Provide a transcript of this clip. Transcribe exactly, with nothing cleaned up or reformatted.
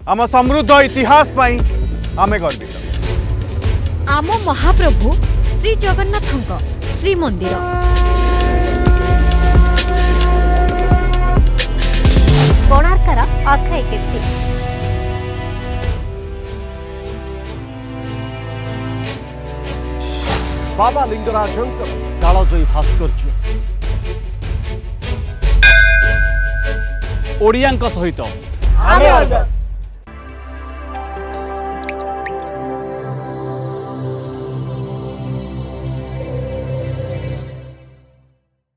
आम समृद्ध इतिहास पाई आमे गर्वित। आम महाप्रभु श्री जगन्नाथଙ୍କ श्रीमंदिर कोणार्कर अक्षय कीर्ति बाबा लिंगराजंकर कालजयी भास्कर्य ओडियांक सहित आमे अर्गस।